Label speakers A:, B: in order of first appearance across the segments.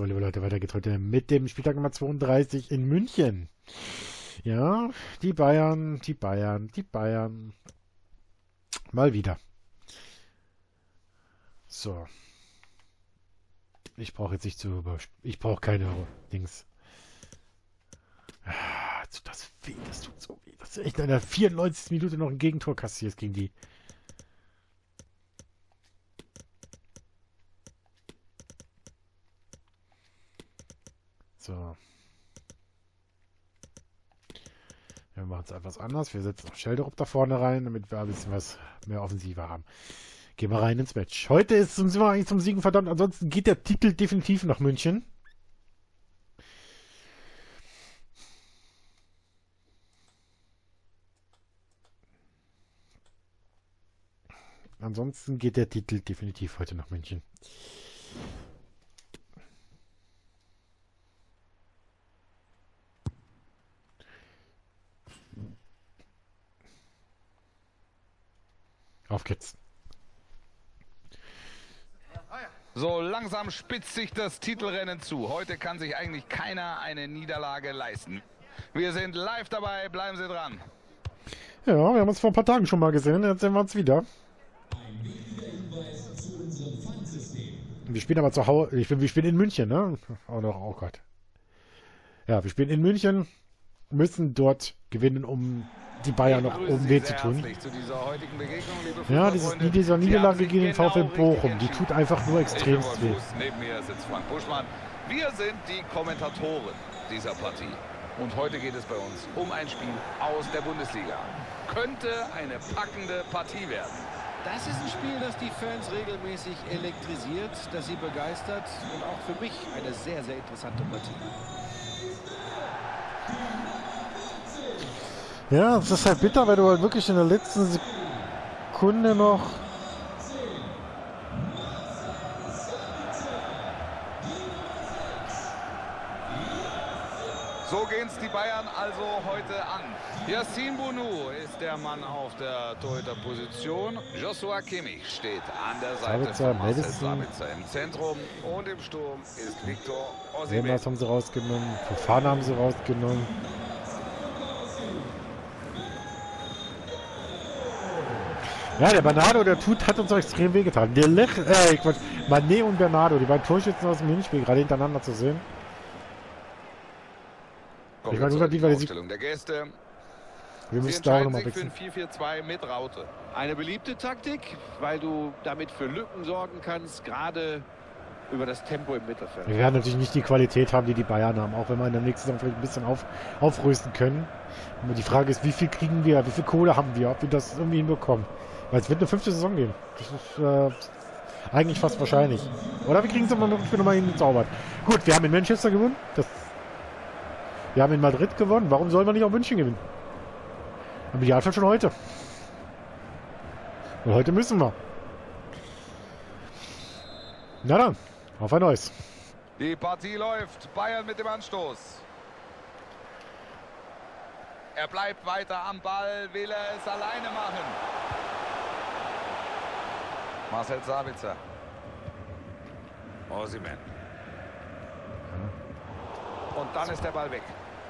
A: So, liebe Leute, weiter geht's heute mit dem Spieltag Nummer 32 in München. Ja, die Bayern, die Bayern, die Bayern. Mal wieder. So. Ich brauche jetzt nicht zu ich brauche keine Dings. Ah, das weh, das tut so weh. Das ist echt in der 94. Minute noch ein Gegentor kassiert gegen die. So. Wir machen es etwas anders. Wir setzen noch Schelderup da vorne rein, damit wir ein bisschen was mehr Offensive haben. Gehen wir rein ins Match. Heute sind wir eigentlich zum Siegen verdammt. Ansonsten geht der Titel definitiv nach München. Ansonsten geht der Titel definitiv heute nach München. Auf geht's.
B: So langsam spitzt sich das Titelrennen zu. Heute kann sich eigentlich keiner eine Niederlage leisten. Wir sind live dabei, bleiben Sie dran.
A: Ja, wir haben uns vor ein paar Tagen schon mal gesehen, jetzt sehen wir uns wieder. Wir spielen aber zu Hause, wir spielen in München, ne? Oh Gott. Ja, wir spielen in München, müssen dort gewinnen, um die Bayern noch oben weh zu tun. Ja, dieser Niederlage gegen den VfL Bochum, die tut einfach nur extremst weh.
B: Neben mir sitzt Frank Buschmann. Wir sind die Kommentatoren dieser Partie. Und heute geht es bei uns um ein Spiel aus der Bundesliga. Könnte eine packende Partie werden.
C: Das ist ein Spiel, das die Fans regelmäßig elektrisiert, das sie begeistert und auch für mich eine sehr, sehr interessante Partie.
A: Ja, es ist halt bitter, weil du halt wirklich in der letzten Sekunde noch...
B: So gehen es die Bayern also heute an. Yacine Bounou ist der Mann auf der Torhüterposition. Joshua Kimmich steht an der Seite von Marcel Sabitzer im Zentrum. Und im Sturm ist Victor Osimhen.
A: Remas haben sie rausgenommen, Fofana haben sie rausgenommen. Ja, der Bernardo, der hat uns auch extrem wehgetan. Der Mané und Bernardo, die beiden Torschützen aus dem Hinspiel, gerade hintereinander zu sehen.
B: Ich meine, die Aufstellung der Gäste.
A: Wir müssen da auch nochmal
B: wechseln. Für ein 4-4-2 mit Raute.
C: Eine beliebte Taktik, weil du damit für Lücken sorgen kannst, gerade über das Tempo im Mittelfeld.
A: Wir werden natürlich nicht die Qualität haben, die die Bayern haben, auch wenn wir in der nächsten Saison vielleicht ein bisschen aufrüsten können. Und die Frage ist, wie viel kriegen wir, wie viel Kohle haben wir, ob wir das irgendwie hinbekommen. Weil es wird eine 5. Saison gehen. Das ist eigentlich fast wahrscheinlich. Oder wir kriegen es immer noch hingezaubert. Gut, wir haben in Manchester gewonnen. Wir haben in Madrid gewonnen. Warum sollen wir nicht auch München gewinnen? Im Idealfall schon heute. Und heute müssen wir. Na dann, auf ein neues.
B: Die Partie läuft. Bayern mit dem Anstoß. Er bleibt weiter am Ball. Will er es alleine machen? Marcel Sabitzer. Osimhen. Und dann ist der Ball weg.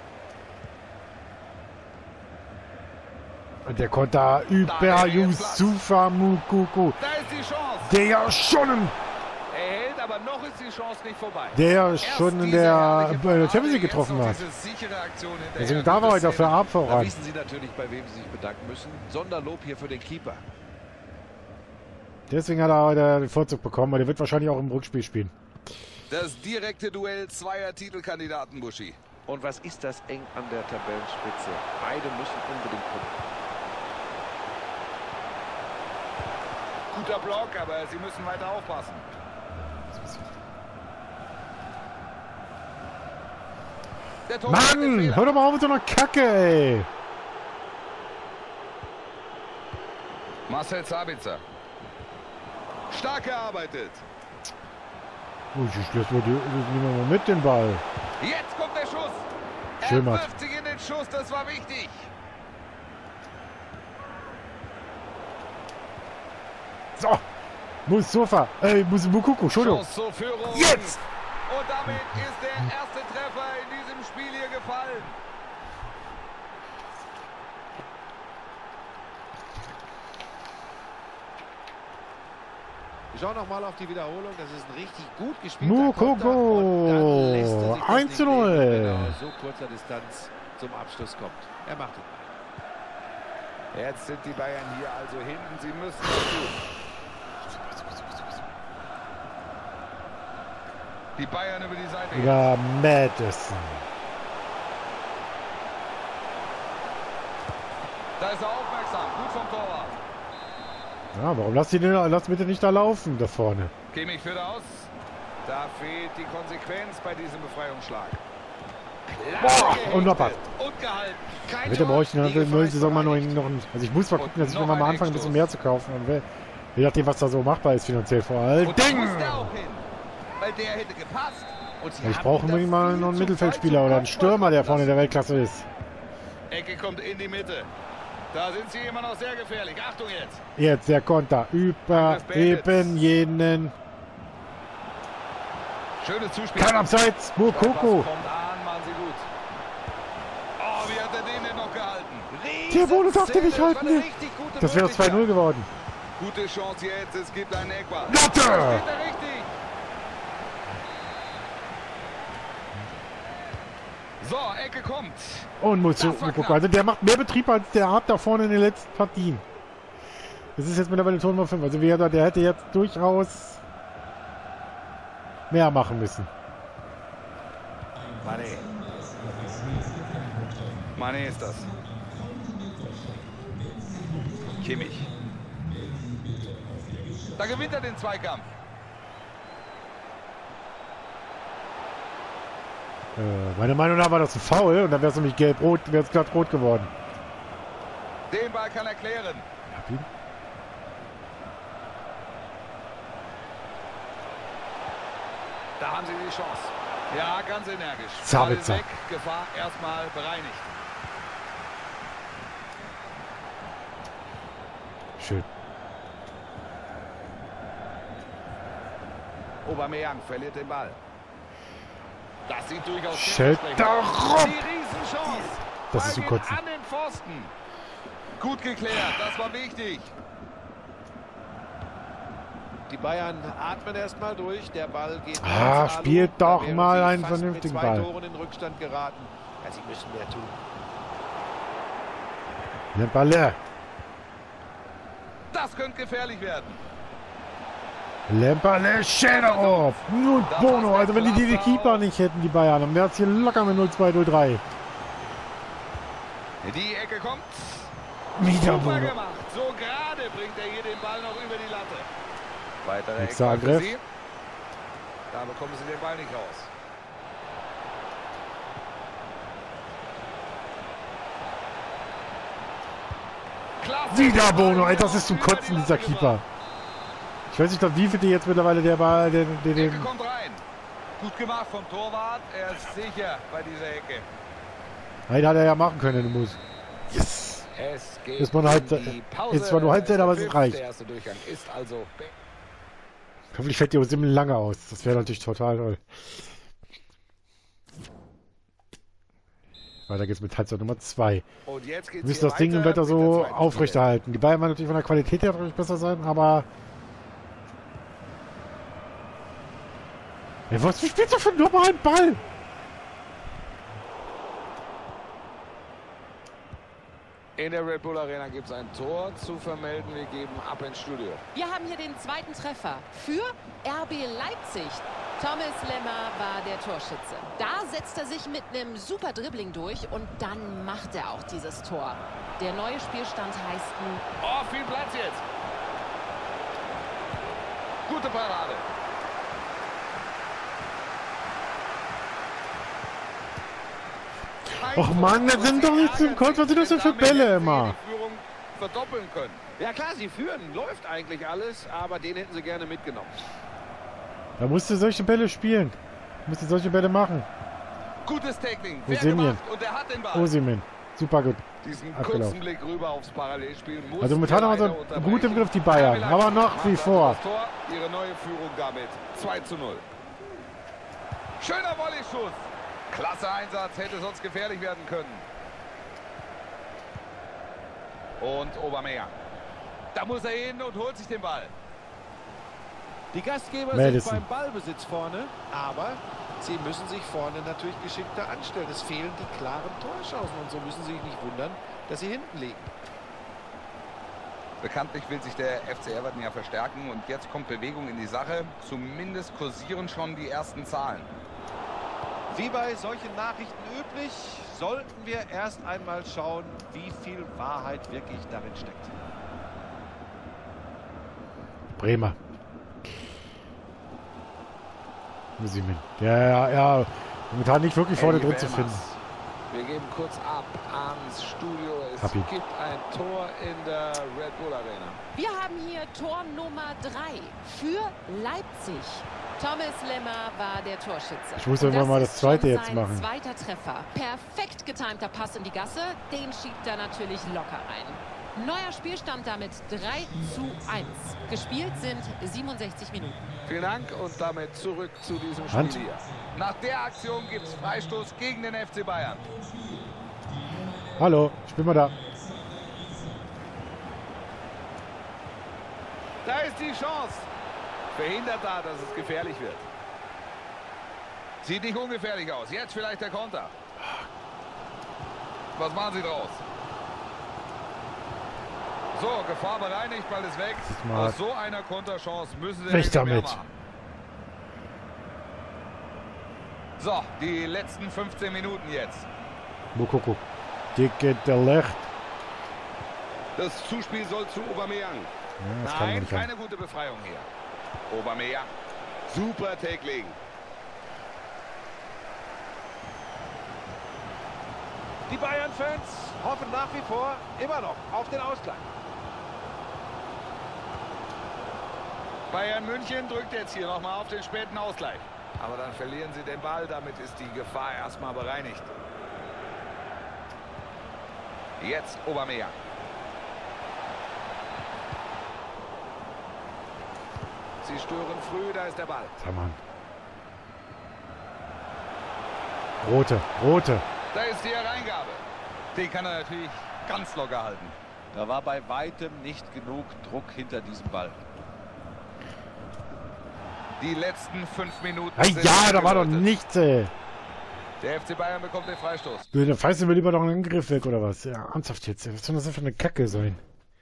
A: Und der Konter über Youssoufa Moukoko.
B: Da ist die Chance.
A: Der schon...
B: Er hält, aber noch ist die Chance nicht vorbei.
A: Der schon in der Champions League getroffen hat. Deswegen da war heute für Ab voran.
C: Da wissen Sie natürlich, bei wem Sie sich bedanken müssen. Sonderlob hier für den Keeper.
A: Deswegen hat er heute den Vorzug bekommen, weil der wird wahrscheinlich auch im Rückspiel spielen.
B: Das direkte Duell zweier Titelkandidaten, Buschi.
C: Und was ist das eng an der Tabellenspitze? Beide müssen unbedingt punkten.
B: Guter Block, aber sie müssen weiter aufpassen.
A: Mann, hör doch mal auf mit so einer Kacke, ey.
B: Marcel Sabitzer. Stark gearbeitet.
A: Das nehmen wir mal mit den Ball.
B: Jetzt kommt der Schuss.
A: Schön,
B: Er wirft sich in den Schuss, das war wichtig.
A: So, Moukoko, Entschuldigung.
B: Chance zur Führung.
A: Jetzt!
B: Und damit ist der erste Treffer in diesem Spiel hier gefallen.
C: Schau noch mal auf die Wiederholung. Das ist ein richtig gut gespielter
A: Moukoko. 1:0.
C: So kurzer Distanz zum Abschluss kommt. Er macht es.
B: Jetzt sind die Bayern hier also hinten. Sie müssen das tun. Die Bayern über die Seite.
A: Ja, Madison.
B: Da ist er aufmerksam. Gut vom Torwart.
A: Ja, warum lass bitte nicht da laufen, da vorne.
B: Kimmich führt aus. Da fehlt die Konsequenz bei diesem Befreiungsschlag.
A: Und noch was.
B: Und gehalten.
A: Kein Bitte brauche ich in der neuen Saison mal noch einen. Also ich muss mal gucken, dass ich mal anfange, ein bisschen mehr zu kaufen. Und je nachdem, was da so machbar ist finanziell vor allem.
B: Ding! Weil der hätte gepasst.
A: Ich brauche unbedingt mal noch einen Mittelfeldspieler oder einen Stürmer, der vorne in der Weltklasse ist.
B: Ecke kommt in die Mitte. Da sind sie immer noch sehr gefährlich. Achtung jetzt.
A: Jetzt der Konter über eben jenen.
B: Schönes Zuspiel.
A: Kein Abseits. Moukoko.
B: Kommt an, machen sie gut. Oh, wie hat er den denn noch gehalten?
A: Der Bonus darf den nicht halten. Das wäre 2:0 geworden.
B: Gute Chance jetzt. Es gibt einen Eckball.
A: Latte!
B: Richtig. So, Ecke kommt.
A: Und Moukoko. Also der macht mehr Betrieb als der hat da vorne in den letzten Partien. Das ist jetzt mittlerweile Tor Nummer 5. Also der hätte jetzt durchaus mehr machen müssen.
B: Mané ist das. Kimmich. Da gewinnt er den Zweikampf.
A: Meiner Meinung nach war das ein Foul und dann wäre es nämlich gelb-rot, wäre es glatt rot geworden.
B: Den Ball kann er klären. Da haben sie die Chance. Ja, ganz energisch.
A: Sabitzer.
B: Ball weg, Gefahr erstmal bereinigt.
A: Schön.
B: Aubameyang verliert den Ball. Das sieht durchaus
A: vielversprechend
B: aus. Die Riesenchance.
A: Das ist zu kurz.
B: An den Pfosten. Gut geklärt, das war wichtig.
C: Die Bayern atmen erstmal durch. Der Ball geht.
A: Spielt doch mal einen vernünftigen
C: mit 2
A: Ball.
C: Toren in Rückstand geraten. Ja, sie müssen mehr tun.
A: Der Ball.
B: Das könnte gefährlich werden.
A: Lemperle, Schäderhoff und Bono. Also wenn die Keeper nicht hätten, die Bayern, dann wäre es hier locker mit 0-2, 0-3.
B: Die Ecke kommt.
A: Wieder
B: Super
A: Bono.
B: gemacht. So gerade bringt er hier den Ball noch über die Latte. Weiterer
A: Nächster
B: Eckball für
A: Angriff.
B: sie. Da bekommen sie den Ball nicht raus. Klasse.
A: Wieder Bono. Ey, das ist zum Kotzen, dieser Keeper. Ich weiß nicht, wie viel die jetzt mittlerweile der Ball,
B: Ecke kommt rein. Gut gemacht vom Torwart. Er ist sicher bei dieser Ecke.
A: Einen hat er ja machen können, du musst. Yes!
B: Es geht
A: Ist man halt,
B: in die Pause.
A: ist zwar nur Halbzeit, aber es reicht.
B: Der erste Durchgang ist also.
A: Hoffentlich fällt die Osimhen lange aus. Das wäre natürlich total toll. Weiter geht's mit Halbzeit Nummer 2.
B: Und jetzt geht's
A: Wir müssen das Ding im Wetter so aufrechterhalten. Die Bayern werden natürlich von der Qualität her natürlich besser sein, aber... Ey, was spielst du für einen normalen Ball?
B: In der Red Bull Arena gibt es ein Tor zu vermelden. Wir geben ab ins Studio.
D: Wir haben hier den zweiten Treffer für RB Leipzig. Thomas Lemmer war der Torschütze. Da setzt er sich mit einem super Dribbling durch und dann macht er auch dieses Tor. Der neue Spielstand heißt nun...
B: Oh, viel Platz jetzt. Gute Parade.
A: Och Mann, das sind doch nicht zum Kopf. Was sind das denn für Bälle immer?
B: Die Führung verdoppeln können.
C: Ja klar, sie führen. Läuft eigentlich alles, aber den hätten sie gerne mitgenommen.
A: Da musst du solche Bälle spielen. Du musst solche Bälle machen.
B: Gutes Tackling.
A: Osimhen.
B: Und er hat den Ball.
A: Osimhen. Super gut.
B: Diesen
A: abgelaufen.
B: kurzen Blick rüber aufs Parallelspiel.
A: Also momentan haben wir so gut im Griff die Bayern. Aber nach wie vor.
B: Ihre neue Führung damit 2:0. Schöner Volleyschuss. Klasse Einsatz, hätte sonst gefährlich werden können. Und Aubameyang. Da muss er hin und holt sich den Ball.
C: Die Gastgeber
A: Madison
C: sind beim Ballbesitz vorne, aber sie müssen sich vorne natürlich geschickter anstellen. Es fehlen die klaren Torchancen und so müssen sie sich nicht wundern, dass sie hinten liegen.
B: Bekanntlich will sich der FC Everton ja verstärken und jetzt kommt Bewegung in die Sache. Zumindest kursieren schon die ersten Zahlen.
C: Wie bei solchen Nachrichten üblich, sollten wir erst einmal schauen, wie viel Wahrheit wirklich darin steckt.
A: Bremer. Musimin. Ja. Momentan nicht wirklich vorne drin zu finden.
C: Wir geben kurz ab ans Studio. Es
A: Happy.
C: gibt ein Tor in der Red Bull Arena.
D: Wir haben hier Tor Nummer 3 für Leipzig. Thomas Lemmer war der Torschütze.
A: Ich muss irgendwann mal das zweite jetzt machen.
D: Zweiter Treffer. Perfekt getimter Pass in die Gasse. Den schiebt er natürlich locker ein. Neuer Spielstand damit 3:1. Gespielt sind 67 Minuten.
C: Vielen Dank und damit zurück zu diesem
A: Hand.
C: Spiel hier.
B: Nach der Aktion gibt es Freistoß gegen den FC Bayern.
A: Hallo, ich bin mal da.
B: Da ist die Chance. Verhindert da, dass es gefährlich wird. Sieht nicht ungefährlich aus. Jetzt vielleicht der Konter. Was machen Sie draus? So, Gefahr bereinigt, Ball ist weg. Aus so einer Konterchance müssen Sie
A: Weg damit.
B: mehr machen. So, die letzten 15 Minuten jetzt.
A: Mokoko. Dicke der Lecht.
B: Das Zuspiel soll zu Aubameyang.
A: Ja, das kann man
B: Nein,
A: nicht
B: keine gute Befreiung hier. Aubameyang. Super Tackling.
C: Die Bayern-Fans hoffen nach wie vor immer noch auf den Ausgleich.
B: Bayern München drückt jetzt hier nochmal auf den späten Ausgleich. Aber dann verlieren sie den Ball, damit ist die Gefahr erstmal bereinigt. Jetzt Aubameyang. Sie stören früh, da ist der Ball.
A: Sag mal. Rote.
B: Da ist die Hereingabe. Den kann er natürlich ganz locker halten.
C: Da war bei weitem nicht genug Druck hinter diesem Ball.
B: Die letzten 5 Minuten.
A: Ja, da war doch nichts, ey.
B: Der FC Bayern bekommt den Freistoß.
A: Da pfeifen wir lieber noch einen Angriff weg, oder was? Ja, ernsthaft jetzt. Was soll das denn für eine Kacke sein?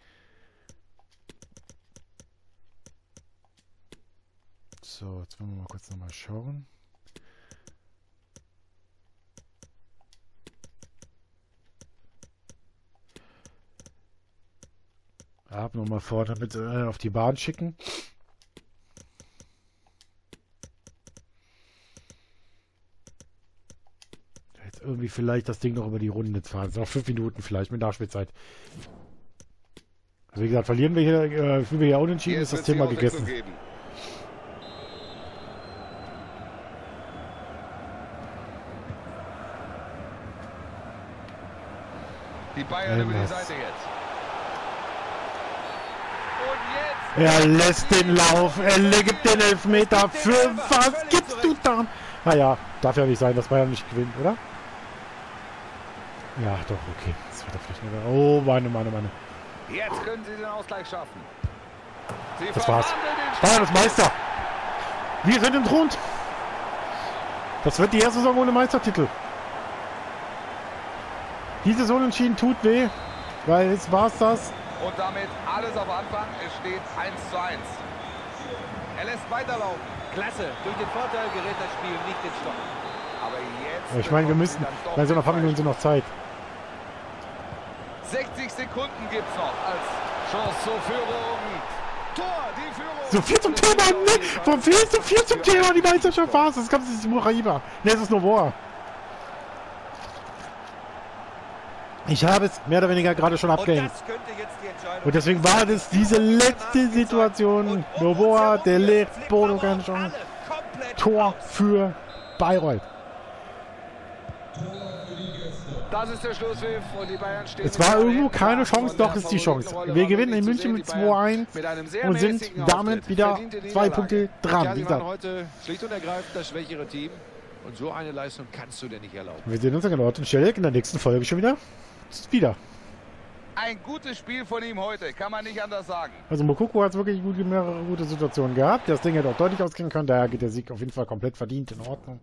A: So, jetzt wollen wir mal kurz nochmal schauen. Ab nochmal vorne mit auf die Bahn schicken. Jetzt irgendwie vielleicht das Ding noch über die Runde fahren. Noch 5 Minuten vielleicht mit Nachspielzeit. Also wie gesagt, verlieren wir hier unentschieden, ist das Thema gegessen.
B: Die Bayern über die Seite jetzt.
A: Er lässt den Lauf, er gibt den Elfmeter. Für was gibst du da? Naja, darf ja nicht sein, dass Bayern nicht gewinnt, oder? Ja, doch, okay. Das wird vielleicht nur... Oh, Mann.
B: Jetzt können sie den Ausgleich schaffen.
A: Das war's. Bayern ist Meister. Wir sind entthront. Das wird die erste Saison ohne Meistertitel. Diese Unentschieden tut weh, weil jetzt war's das.
B: Und damit alles auf Anfang. Es steht 1:1. Er lässt weiterlaufen.
C: Klasse. Durch den Vorteil gerät das Spiel nicht in Stopp.
B: Aber jetzt...
A: Ich meine, wir müssen... Bei so einer paar Minuten sind noch Zeit.
B: 60 Sekunden gibt es noch als Chance zur Führung. Tor, die Führung.
A: So viel zum Thema, ne? Vom so viel zum Thema, die Meisterschaft war es. Das kommt jetzt Murahiba. Ne, es ist Novoa. Ich habe es mehr oder weniger gerade schon abgehängt. Und deswegen war das diese letzte Situation. Novoa, der lebt, Bodo keine Chance. Tor für Bayreuth.
B: Das ist der Schlusspfiff und die Bayern stehen...
A: Es war irgendwo keine Chance, doch ist die Chance. Wir gewinnen in München mit 2:1 und sind damit wieder 2 Punkte dran.
C: Sie waren heute schlicht und ergreifend das schwächere Team. Und so eine Leistung kannst du dir nicht erlauben.
A: Wir sehen uns an Ort und Stelle in der nächsten Folge schon wieder.
B: Ein gutes Spiel von ihm heute, kann man nicht anders sagen.
A: Also Moukoko hat wirklich mehrere gute Situationen gehabt. Das Ding hätte auch deutlich ausgehen können. Daher geht der Sieg auf jeden Fall komplett verdient, in Ordnung.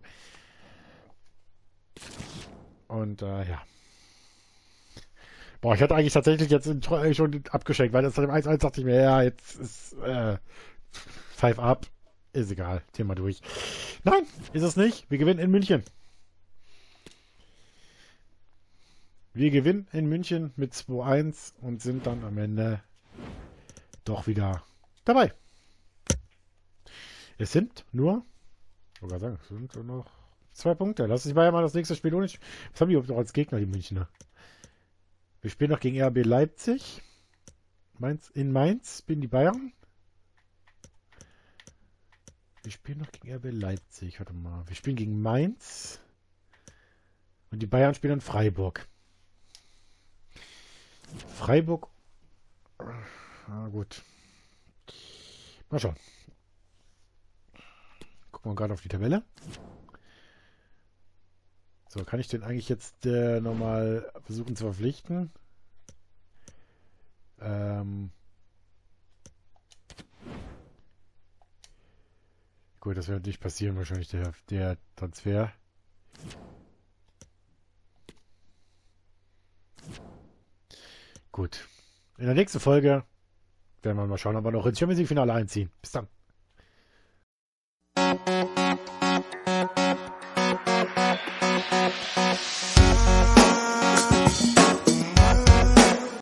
A: Und ja. Boah, ich hatte eigentlich tatsächlich jetzt schon abgeschenkt, weil das dem 1-1 dachte ich mir, ja, jetzt ist 5 up. Ist egal, Thema durch. Nein, ist es nicht. Wir gewinnen in München. Wir gewinnen in München mit 2-1 und sind dann am Ende doch wieder dabei. Es sind nur, ich wollte sagen, es sind nur noch 2 Punkte. Lass uns mal das nächste Spiel ohne. Was haben die überhaupt noch als Gegner, die Münchner? Wir spielen noch gegen RB Leipzig. In Mainz spielen die Bayern. Wir spielen noch gegen RB Leipzig. Warte mal. Wir spielen gegen Mainz. Und die Bayern spielen in Freiburg. Freiburg. Na gut. Mal schauen. Gucken wir gerade auf die Tabelle. So, kann ich den eigentlich jetzt nochmal versuchen zu verpflichten? Gut, das wird nicht passieren, wahrscheinlich der Transfer. Gut. In der nächsten Folge werden wir mal schauen, ob wir noch ins Champions League Finale einziehen. Bis dann.